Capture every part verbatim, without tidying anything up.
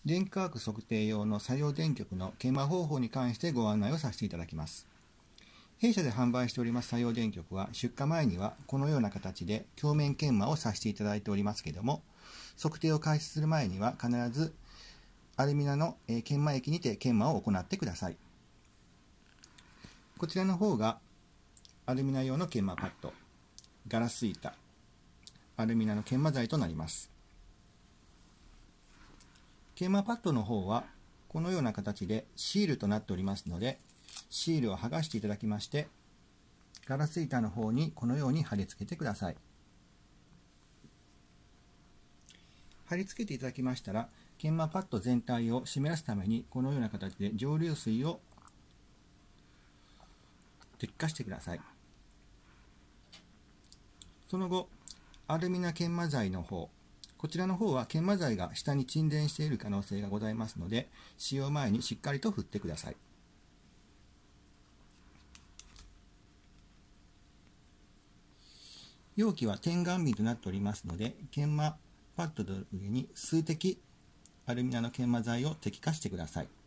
電気化学測定用の作用電極の研磨方法に関してご案内をさせていただきます。弊社で販売しております作用電極は、出荷前にはこのような形で鏡面研磨をさせていただいておりますけれども、測定を開始する前には必ずアルミナの研磨液にて研磨を行ってください。こちらの方がアルミナ用の研磨パッド、ガラス板、アルミナの研磨剤となります。研磨パッドの方はこのような形でシールとなっておりますので、シールを剥がしていただきまして、ガラス板の方にこのように貼り付けてください。貼り付けていただきましたら、研磨パッド全体を湿らすためにこのような形で蒸留水を滴下してください。その後、アルミナ研磨剤の方、こちらの方は研磨剤が下に沈殿している可能性がございますので、使用前にしっかりと振ってください。容器は点眼瓶となっておりますので、研磨パッドの上に数滴アルミナの研磨剤を滴下してください。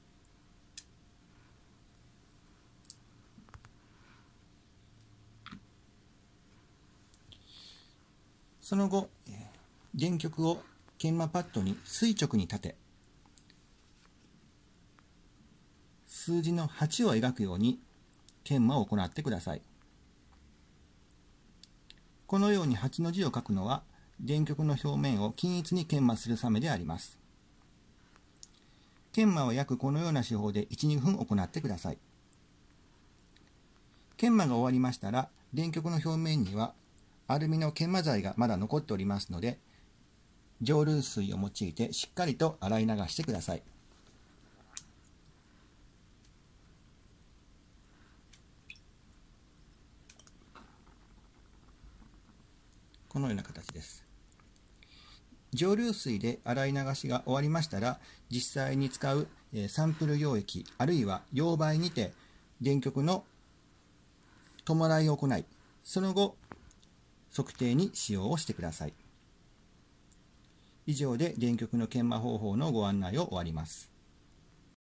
その後、電極を研磨パッドに垂直に立て、数字のはちを描くように研磨を行ってください。このようにはちの字を書くのは、電極の表面を均一に研磨するためであります。研磨は約このような手法でいち、にふん行ってください。研磨が終わりましたら、電極の表面にはアルミの研磨剤がまだ残っておりますので、蒸留水を用いてしっかりと洗い流してください。このような形です。蒸留水で洗い流しが終わりましたら、実際に使うサンプル溶液あるいは溶媒にて電極の弔いを行い、その後測定に使用をしてください。以上で電極の研磨方法のご案内を終わります。